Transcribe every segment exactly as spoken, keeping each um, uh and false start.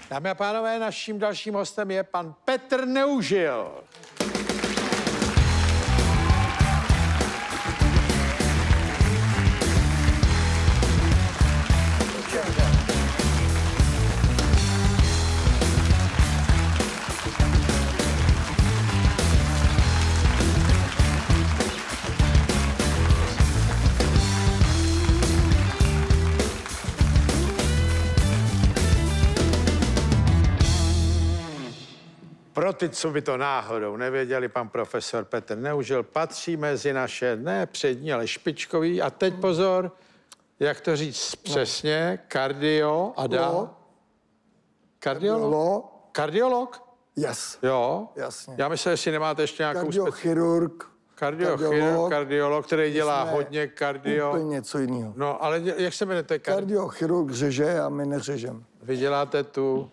Dámy a pánové, naším dalším hostem je pan Petr Neužil. Pro ty, co by to náhodou nevěděli, pan profesor Petr Neužil patří mezi naše ne přední, ale špičkový. A teď pozor, jak to říct přesně, kardio a dá. Kardiolog? Lo. Kardiolog? Yes. Jo. Jasně. Já myslím, jestli nemáte ještě nějakou... Kardiochirurg. Kardiochirurg, kardiolog, který dělá hodně kardio. Úplně něco jiného. No, ale jak se jmenujete? Kardiochirurg řeže a my neřežem. Vy děláte tu...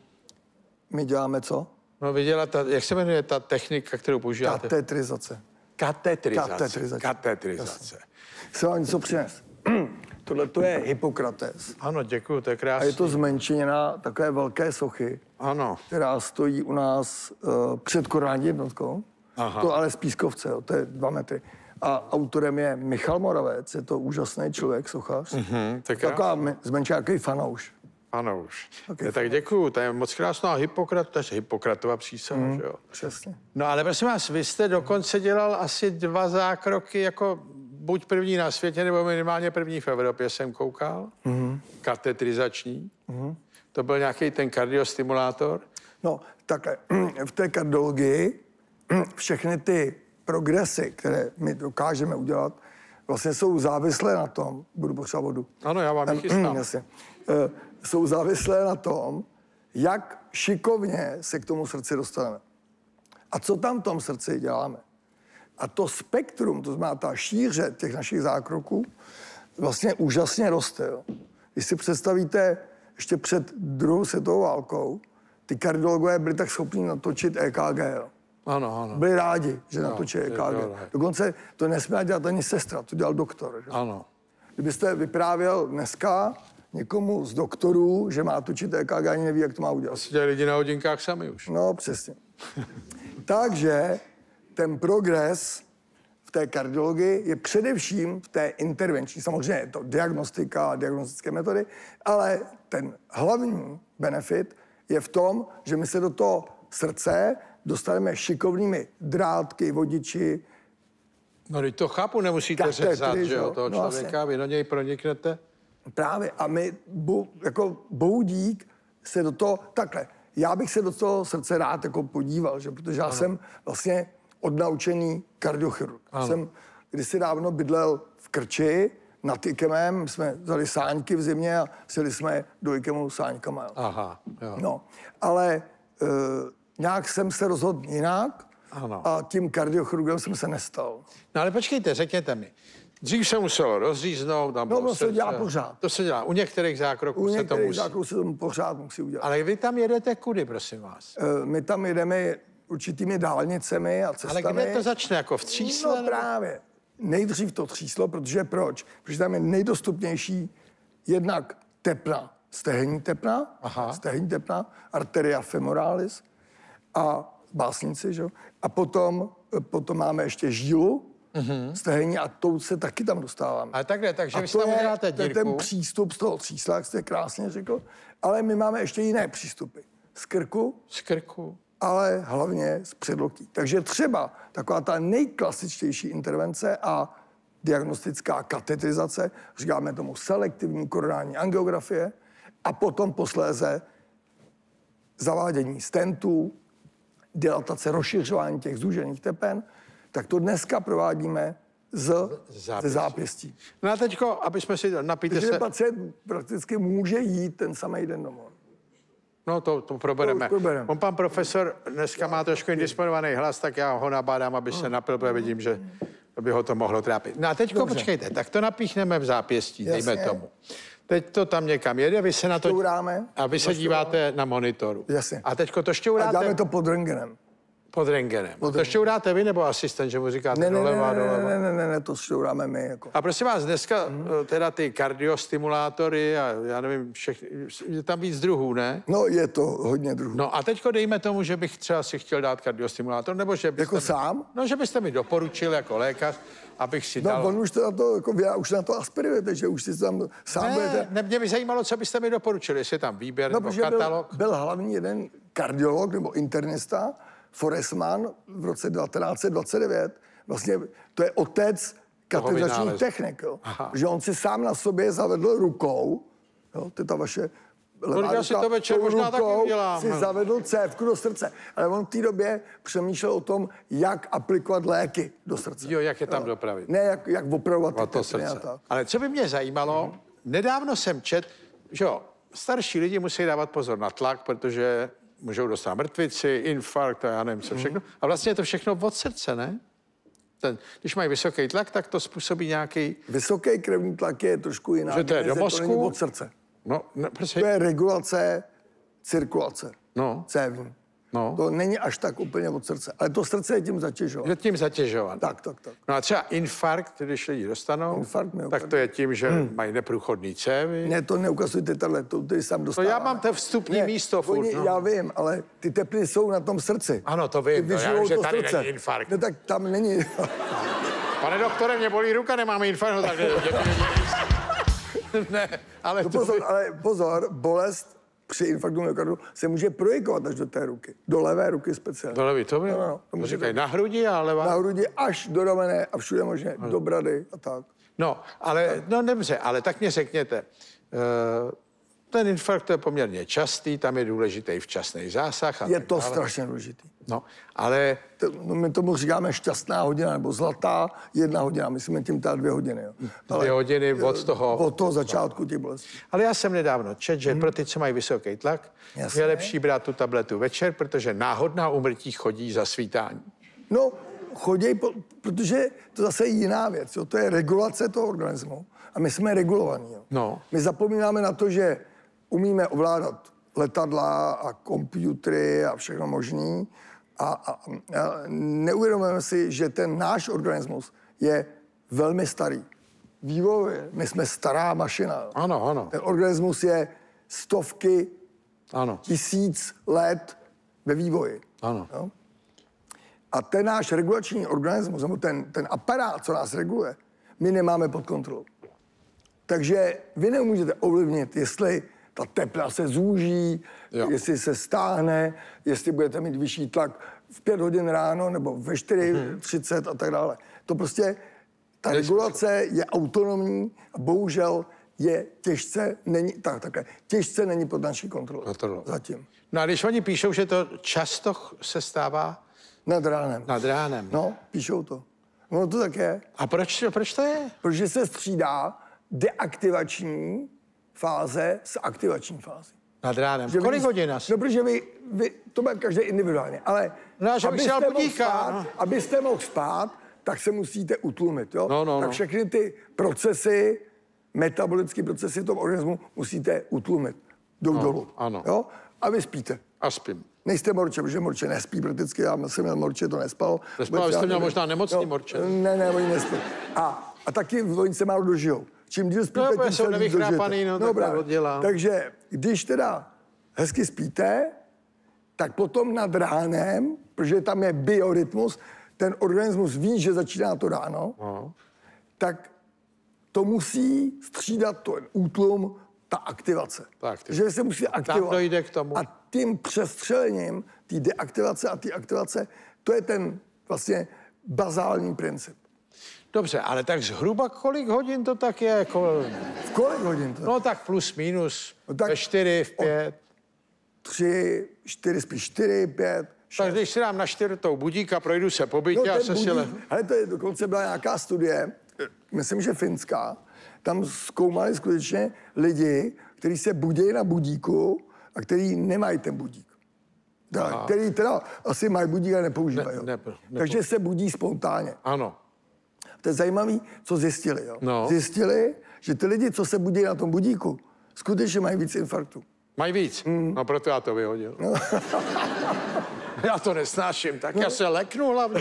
My děláme co? No, vy děláte, jak se jmenuje ta technika, kterou používáte? Katetrizace. Katetrizace. Katetrizace. Katetrizace. Chci vám něco přinést. Tohle to je Hippokrates. Ano, děkuju, to je krásné. A je to zmenšenina takové velké sochy, ano. která stojí u nás uh, před korální jednotkou. Aha. To ale z Pískovce, jo, to je dva metry. A autorem je Michal Moravec, je to úžasný člověk, sochař. Mhm, tak taková zmenšená, jaký fanouš. Ano už. Okay. Tak děkuju, to je moc krásná. Hippokrat, to je Hippokratova přísaha, mm, že jo? Přesně. No ale prosím vás, vy jste dokonce dělal asi dva zákroky, jako buď první na světě, nebo minimálně první v Evropě, jsem koukal. Mm. Katetrizační. Mm. To byl nějaký ten kardiostimulátor. No, takhle, v té kardiologii všechny ty progresy, které my dokážeme udělat, vlastně jsou závislé na tom, budu potřebovat vodu. Ano, já vám ji chystám. Jasně. Uh, jsou závislé na tom, jak šikovně se k tomu srdci dostaneme. A co tam v tom srdci děláme. A to spektrum, to znamená ta šíře těch našich zákroků, vlastně úžasně roste. Jo. Když si představíte, ještě před druhou světovou válkou, ty kardiologové byli tak schopni natočit E K G. Jo. Ano, ano. Byli rádi, že no, natočí E K G. Dokonce to nesměla dělat ani sestra, to dělal doktor. Že? Ano. Kdybyste vyprávěl dneska někomu z doktorů, že má točit E K G, ani neví, jak to má udělat. Asi dělají lidi na hodinkách sami už. No, přesně. Takže ten progres v té kardiologii je především v té intervenční. Samozřejmě je to diagnostika a diagnostické metody, ale ten hlavní benefit je v tom, že my se do toho srdce dostaneme šikovnými drátky, vodiči. No, teď to chápu, nemusíte řezat, že jo, toho no, člověka, vlastně. Vy do něj proniknete. Právě. A my, bo, jako boudík, se do toho, takhle, já bych se do toho srdce rád jako podíval, že? Protože já ano. jsem vlastně odnaučený kardiochirurg. Jsem kdysi dávno bydlel v Krči nad Ikemem, jsme vzali sáňky v zimě a sjeli jsme do Ikemu sáňkama. Aha, jo. No, ale e, nějak jsem se rozhodl jinak ano. a tím kardiochirurgem jsem se nestal. No ale počkejte, řekněte mi. Dřív se muselo rozříznout. Tam no, to se dělá pořád. To se dělá. U některých zákroků U se některých to musí. zákroků se to pořád musí udělat. Ale vy tam jedete kudy, prosím vás? E, my tam jedeme určitými dálnicemi a cestami. Ale kde to začne? Jako v Třísle? No právě. Nejdřív to Tříslo, protože proč? Protože tam je nejdostupnější jednak tepna, stehenní tepna, Aha. stehenní tepna, arteria femoralis a básnici, že? A potom, potom máme ještě žílu, mm-hmm. stehenní a tou se taky tam dostáváme. Ale takhle, takže a vy si tam uděláte dírku. To je ten přístup z toho Třísla, jak jste krásně řekl, ale my máme ještě jiné přístupy. Z krku. Z krku. Ale hlavně z předloktí. Takže třeba taková ta nejklasičtější intervence a diagnostická katetrizace, říkáme tomu selektivní koronální angiografie, a potom posléze zavádění stentů, dilatace, rozšiřování těch zúžených tepen, tak to dneska provádíme z, ze zápěstí. No a teďko, aby jsme si napíte Takže se... pacient prakticky může jít ten samý den domů. No to, to probereme. To probereme. On pan profesor dneska má trošku indisponovaný hlas, tak já ho nabádám, aby se napil, protože vidím, že by ho to mohlo trápit. No a teďko Dobře. počkejte, tak to napíchneme v zápěstí, dejme tomu. Teď to tam někam jede, vy se na to... Šťouráme. A vy se díváte na monitoru. Jasně. A teďko to šťouráte... A děláme to pod rentgenem. Pod rengenem. To šťouráte vy nebo asistent, že mu říkáte ne, ne, doleva, ne, doleva? ne, ne, ne, ne, to šťouráme my. Jako. A prosím vás, dneska hmm. teda ty kardiostimulátory a já nevím, všechny, je tam víc druhů, ne? No, je to hodně druhů. No a teďko dejme tomu, že bych třeba si chtěl dát kardiostimulátor, nebo že byste Jako mi, sám? No, že byste mi doporučil jako lékař, abych si No, dal... on už to na to, jako vy, už na to aspirujete, že už si tam sám ne, budete... ne, mě by zajímalo, co byste mi doporučili, jestli je tam výběr No, nebo protože katalog. byl, byl hlavní jeden kardiolog nebo internista, Forestman v roce devatenáct set dvacet devět. Vlastně to je otec katedračních technik. Jo. Že on si sám na sobě zavedl rukou, jo, to je ta vaše levá ruka, si to večer možná taky udělám. si zavedl cévku do srdce. Ale on v té době přemýšlel o tom, jak aplikovat léky do srdce. Jo, jak je tam jo. dopravit. Ne, jak, jak opravovat to srdce. Ale co by mě zajímalo, mm. nedávno jsem čet, že jo, starší lidi musí dávat pozor na tlak, protože můžou dostat mrtvici, infarkt a já nevím co všechno. A vlastně je to všechno od srdce, ne? Ten, když mají vysoký tlak, tak to způsobí nějaký... Vysoký krevní tlak je trošku jiná. Že to je do mozku? To není od srdce. No, no prostě... To je regulace cirkulace. No. Cévní. No. To není až tak úplně od srdce. Ale to srdce je tím zatěžovat. Je tím zatěžovat. Tak, tak, tak. No a třeba infarkt, když lidi dostanou, infarkt tak to je tím, že hmm. mají neprůchodný cévy. Ne, to neukazujte tato, to ty sám dostáváme. To já mám to vstupní ne, místo furt. Oni, no. Já vím, ale ty tepliny jsou na tom srdci. Ano, to vím. Ty No, já vím, že tady srdce. není infarkt. Ne, tak tam není. Pane doktore, mě bolí ruka, nemáme infarkt. No, tak ne, ale, no, to pozor, by... ale pozor, bolest při infarktu myokardu se může projekovat až do té ruky. Do levé ruky speciálně. Do levý, to by? No, no, to to říkají na hrudi a levá? Na hrudi až do ramene a všude možně, no. do brady a tak. No, ale, no dobře, ale tak mě řekněte, uh, ten infarkt je poměrně častý, tam je důležitý včasný zásah. A je tak to dále. strašně důležitý. No, ale... To, no, my tomu říkáme šťastná hodina, nebo zlatá jedna hodina, myslíme tím ta dvě hodiny. Jo. Ale, dvě hodiny od toho... Od toho začátku těch bolestí. Ale já jsem nedávno četl, že hmm. pro ty, co mají vysoký tlak, Jasně. je lepší brát tu tabletu večer, protože náhodná úmrtí chodí za svítání. No, chodí, protože to zase je jiná věc. Jo. To je regulace toho organismu. A my jsme regulovaní. Jo. No. My zapomínáme na to, že umíme ovládat letadla a počítače a všechno možný. A, a, a neuvědomujeme si, že ten náš organismus je velmi starý. Vývojově, my jsme stará mašina. Jo. Ano, ano. Ten organismus je stovky, ano. tisíc let ve vývoji. Ano. Jo. A ten náš regulační organismus, nebo ten, ten aparát, co nás reguluje, my nemáme pod kontrolou. Takže vy nemůžete ovlivnit, jestli ta tepla se zúží, jo. jestli se stáhne, jestli budete mít vyšší tlak v pět hodin ráno nebo ve čtyři třicet hmm. a tak dále. To prostě, ta Než regulace je autonomní a bohužel je těžce, není, tak, takhle, těžce není pod naší kontrolou. Zatím. No a když oni píšou, že to často se stává nad ránem. Nad ránem. No, píšou to. No to tak je. A proč, proč to je? Protože se střídá deaktivační fáze s aktivační fází. Nad ránem. Že kolik hodin asi? No, protože vy, vy, to bude každý individuálně, ale no, abyste, mohl budíka, spát, no. abyste mohl spát, tak se musíte utlumit, jo? No, no, tak no. všechny ty procesy, metabolické procesy v tom organismu musíte utlumit. Jdou no, dolů. Ano. Jo? A vy spíte. A spím. Nejste morče, protože morče nespí prakticky, já jsem měl morče, to nespal. Nespal, ale jste měl možná nemocný no, morče. Ne, ne, oni nespí. A, a taky oni se málo dožijou. Čím díl spíte, no, tím se líp dožijete. No, no, tak oddělám. Takže když teda hezky spíte, tak potom nad ránem, protože tam je biorytmus, ten organismus ví, že začíná to ráno, no. tak to musí střídat ten útlum, ta aktivace. Tak, ty... Že se musí aktivovat. Tam dojde k tomu. A tím přestřelením té deaktivace a té aktivace, to je ten vlastně bazální princip. Dobře, ale tak zhruba kolik hodin to tak je? Jako... V kolik hodin to? No tak plus, minus, no, tak ve čtyři, v pět. Tři, čtyři, spíš čtyři, pět, šest. Tak když si dám na čtvrtou budík a projdu se po bytě no, a se si le... Ale to je, dokonce byla nějaká studie, myslím, že finská, tam zkoumali skutečně lidi, kteří se budí na budíku a kteří nemají ten budík. Da, který teda asi mají budík a nepoužívají. Ne, ne, ne, Takže se budí spontánně. Ano. To je zajímavé, co zjistili. Jo? No. Zjistili, že ty lidi, co se budí na tom budíku, skutečně mají víc infarktů. Mají víc? Mm. No proto já to vyhodil. No. Já to nesnáším, tak no. Já se leknu hlavně.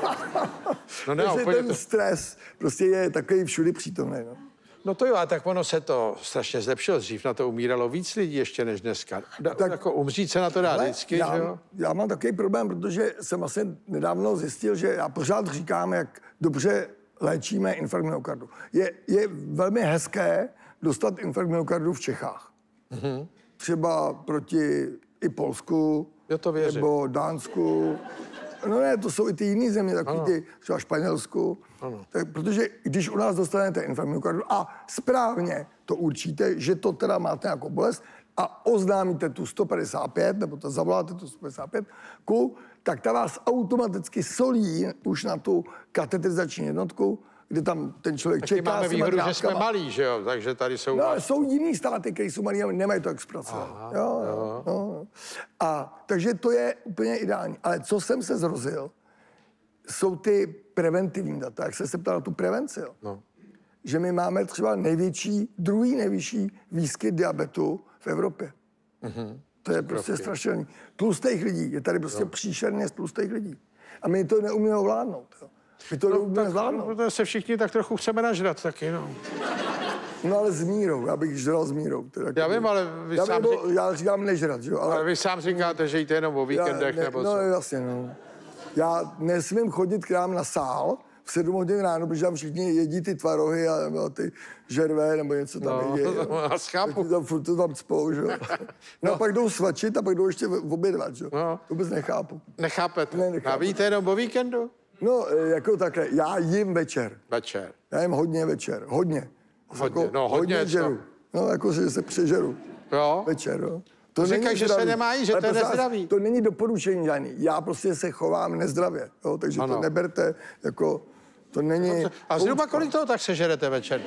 No ne, Takže úplně ten to... stres prostě je takový všudy přítomný. No. No to jo, a tak ono se to strašně zlepšilo. Dřív na to umíralo víc lidí ještě než dneska. Da, tak, jako umřít se na to dá vždycky, já, že jo? Já mám takový problém, protože jsem vlastně nedávno zjistil, že já pořád říkám, jak dobře léčíme infarkt myokardu. Je, je velmi hezké dostat infarkt myokardu v Čechách. Mm-hmm. Třeba proti i Polsku, jo, to věřím. Nebo Dánsku. No ne, to jsou i ty jiné země, takový ty, třeba Španělsku. Tak, protože když u nás dostanete infarkt myokardu a správně to určíte, že to teda máte jako bolest a oznámíte tu sto padesát pět, nebo to zavoláte tu sto padesát pět, ku, tak ta vás automaticky solí už na tu katetrizační jednotku, kde tam ten člověk Taky čeká. máme výhodu, že jsme malí, že jo, takže tady jsou... No, jsou jiný státy, které jsou malí a nemají to expracovat. Jo, jo. Jo. A takže to je úplně ideální. Ale co jsem se zrozil, jsou ty preventivní data. Jak se se ptal na tu prevenci, jo? No. Že my máme třeba největší, druhý nejvyšší výskyt diabetu v Evropě. Mm-hmm. To je prostě strašný. Tlustých lidí. Je tady prostě no. příšerně z tlustých lidí. A my to neumíme ovládnout. Jo. My to no, neumíme zvládnout. No, se všichni tak trochu chceme nažrat taky, no. No ale s mírou, já bych žral s mírou. Teda, já vím, ale vy já, sám nebo, řík... já říkám nežrat, že jo. Ale... ale vy sám říkáte, že jíte jenom o víkendech, ne, nebo no, co? No jasně, no. Já nesmím chodit k nám na sál v sedm hodin ráno, protože tam všichni jedí ty tvarohy a, a ty žervé nebo něco tam no, jedí. No, já schápu. Tam furt to tam cpou, že jo. No, no a pak jdou svačit a pak jdou ještě obědvat, že jo. No. Vůbec nechápu. Nechápete? Ne, nechápu. A víte jenom o víkendu? No, jako takhle, já jim večer. Večer. Já jim hodně večer, hodně. Hodně, jako, no hodně. hodně žeru. No, jako, že se přežeru. Jo? Večer, jo. To říkají, že se nemá jíst, že ale to je nezdravý. To není doporučení žádný. Já prostě se chovám nezdravě, jo, takže ano. To neberte jako, to není... A zhruba kolik toho tak sežerete večer?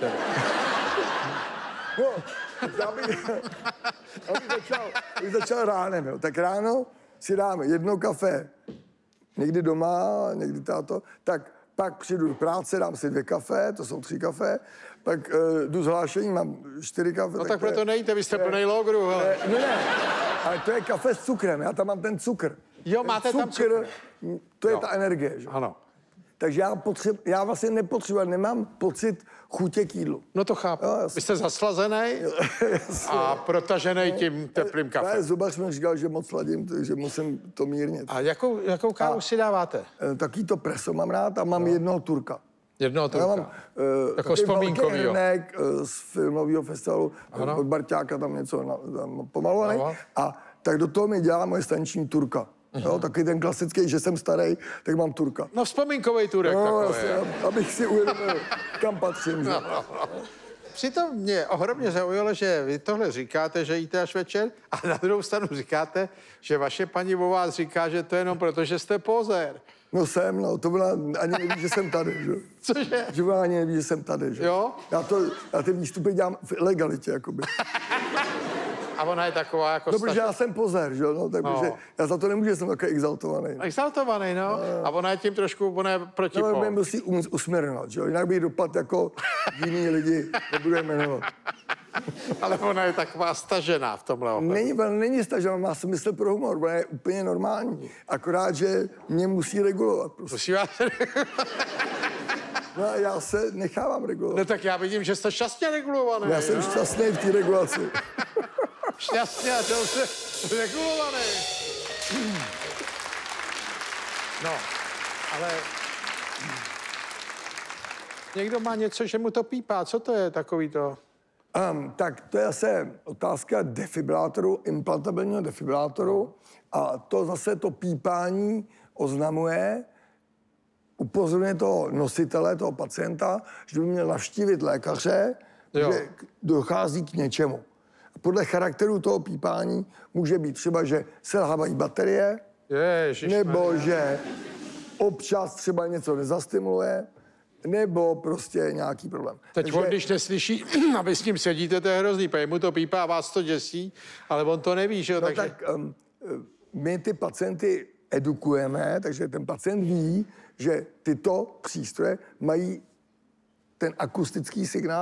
No, já bych, já bych, začal, bych začal ránem, jo. Tak ráno si dáme jedno kafe, někdy doma, někdy táto, tak pak přijdu do práce, dám si dvě kafe, to jsou tři kafe, pak uh, jdu z hlášení, mám čtyři kafe. No tak, tak proto nejíte, vy jste plnej logru, hele. No ne, ale to je kafe s cukrem, já tam mám ten cukr. Jo, máte ten tam cukr. To je jo. ta energie, že? Ano. Takže já, potřeb, já vlastně nepotřebuji, nemám pocit chutě k jídlu. No to chápu. Jo, vy jste zaslazený a protažený tím teplým kafem. Ne, zubař mi říkal, že moc sladím, takže musím to mírnit. A jakou, jakou kávu a si dáváte? Taký to preso mám rád a mám no. jednoho Turka. Jednoho Turka. Já mám, uh, jako vzpomínkovýho. Hrnek uh, z filmového festivalu, ano. Od Barťáka tam něco na, tam pomalovaný. Ano. A tak do toho mi dělá moje staniční Turka. Uh-huh. Jo, taky ten klasický, že jsem starý, tak mám Turka. No vzpomínkový Turek no, takový. Jasně, abych si uvědomil, kam patřím. No, no, no. Přitom mě ohromně zaujalo, že vy tohle říkáte, že jíte až večer, a na druhou stranu říkáte, že vaše paní o vás říká, že to je jenom proto, že jste pozér. No jsem, no, to ona ani neví, že jsem tady, že? Cože? Že ona ani neví, že jsem tady, že? Jo? Já, to, já ty výstupy dělám v legalitě, jakoby. A ona je taková jako... No, protože já jsem pozér, že no, tak no. Já za to nemůžu, že jsem takový exaltovaný. No. Exaltovaný, no. no. A ona je tím trošku, ona je proti. No, mě musí um, usměrnat, že jo, jinak bych dopad jako jiný lidi, nebudu je jmenovat. Ale ona je taková stažená v tomhle ohledu. Není, není stažená, má smysl pro humor, ona je úplně normální. Akorát, že mě musí regulovat. Prostě. Musí vás No a já se nechávám regulovat. No tak já vidím, že jste šťastně regulovaný. Já jsem no? šťastný v té regulaci. Šťastně a dobře regulovaný. No, ale někdo má něco, že mu to pípá. Co to je takový to? Um, tak to je zase otázka defibrilátoru, implantabilního defibrilátoru. A to zase to pípání oznamuje, upozorňuje toho nositele, toho pacienta, že by měl navštívit lékaře, jo. Že dochází k něčemu. Podle charakteru toho pípání může být třeba, že selhávají baterie, Ježiš, nebo ne. že občas třeba něco nezastimuluje, nebo prostě nějaký problém. Teď Takže... on, když neslyší, a vy s ním sedíte, to je hrozný, protože mu to pípá, vás to děsí, ale on to neví, že jo? No takže... tak um, my ty pacienty edukujeme, takže ten pacient ví, že tyto přístroje mají ten akustický signál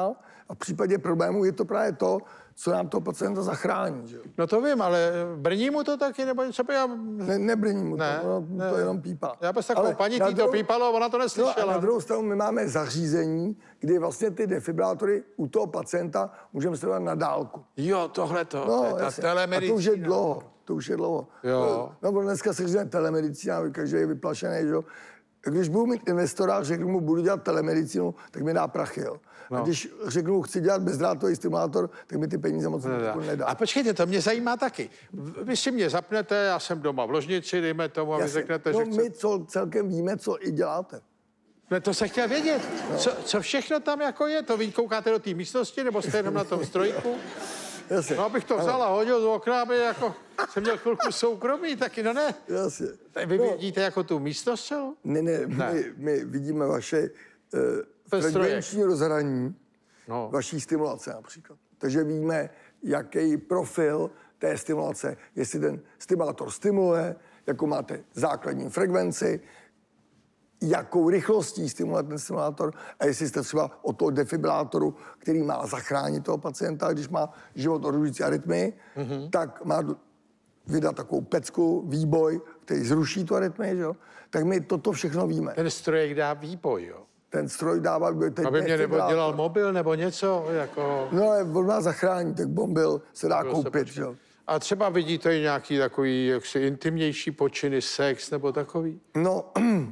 A v případě problémů je to právě to, co nám toho pacienta zachrání. Že? No to vím, ale brní mu to taky, nebo něco by já... Ne, nebrní mu to, ne, no, ne. to jenom pípá. Já bez takovou paní, tý to pípalo, ona to neslyšela. No a na druhou stranu my máme zařízení, kdy vlastně ty defibrátory u toho pacienta můžeme sledovat na dálku. Jo, tohle to, No, to je ta jasně. telemedicína. A to už je dlouho, to už je dlouho. Jo. No, no dneska se říká telemedicína, každý je vyplašený, že jo. Když budu mít investora, řeknu mu, budu dělat telemedicínu, tak mi dá prachy, jo. No. A když řeknu, chci dělat bezdrátový stimulátor, tak mi ty peníze moc nedá. nedá. A počkejte, to mě zajímá taky. Vy si mě zapnete, já jsem doma v ložnici, dejme tomu, a vy řeknete, no, že chce... my co, celkem víme, co i děláte. No to se chtěl vědět. No. Co, co všechno tam jako je? To vy koukáte do té místnosti, nebo jste jenom na tom strojku? Jasně. No, abych to vzal a hodil z okna, aby jako jsem měl chvilku soukromí, taky no ne. Jasně. Vy no. vidíte jako tu místnost celou? Ne, ne, ne. My, my vidíme vaše uh, frekvenční rozhraní, no. vaší stimulace například. Takže víme, jaký profil té stimulace, jestli ten stimulátor stimuluje, jakou máte základní frekvenci, jakou rychlostí stimuluje ten stimulátor a jestli jste třeba od toho defibrilátoru, který má zachránit toho pacienta, když má život ohrožující arytmii, mm-hmm. tak má vydat takovou pecku, výboj, který zruší tu arytmii, že jo? Tak my toto všechno víme. Ten strojek dá výboj, jo? Ten stroj dává výboj. Aby mě nebo dělal mobil nebo něco, jako... No ale on nás zachrání, tak mobil se dá mobil koupit, se že jo? A třeba vidíte i nějaký takový jaksi intimnější počiny, sex nebo takový? No,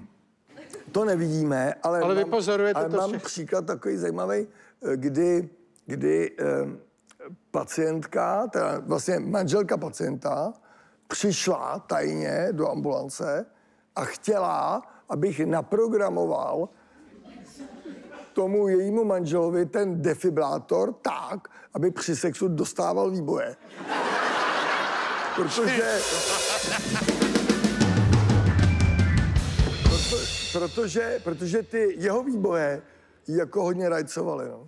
to nevidíme, ale, ale mám, vy pozorujete ale to mám všech... příklad takový zajímavý, kdy, kdy eh, pacientka, teda vlastně manželka pacienta, přišla tajně do ambulance a chtěla, abych naprogramoval tomu jejímu manželovi ten defibrátor tak, aby při sexu dostával výboje. Protože... Proto, protože, protože ty jeho výboje jí jako hodně rajcovaly, no.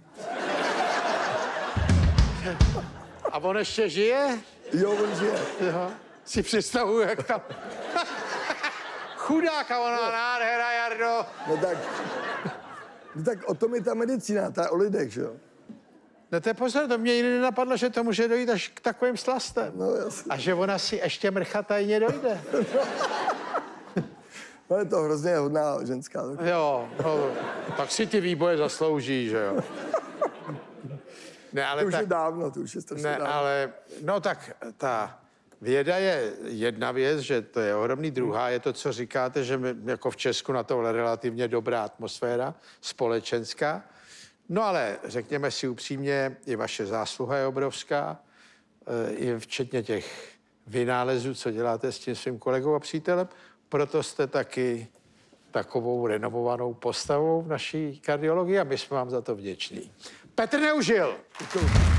A on ještě žije? Jo, on žije. Jo. Si představuju, jak tam... Chudáka, ona no. Nádhera, Jardo. No tak... No tak o tom je ta medicína, ta je o lidech, že jo? No to je pozor, to mě jiný nenapadlo, že to může dojít až k takovým slastem. No jasně. A že ona si ještě mrchatajně dojde. No je to hrozně hodná ženská. Tak... Jo, no, tak si ty výboje zaslouží, že jo. Ne, ale to už tak, je dávno, to už je strašně ne, dávno. ale, no tak ta věda je jedna věc, že to je ohromný, druhá je to, co říkáte, že my, jako v Česku na tohle relativně dobrá atmosféra, společenská. No ale řekněme si upřímně, i vaše zásluha je obrovská, i včetně těch vynálezů, co děláte s tím svým kolegou a přítelem, proto jste taky takovou renovovanou postavou v naší kardiologii a my jsme vám za to vděční. Petr Neužil! Děkuji.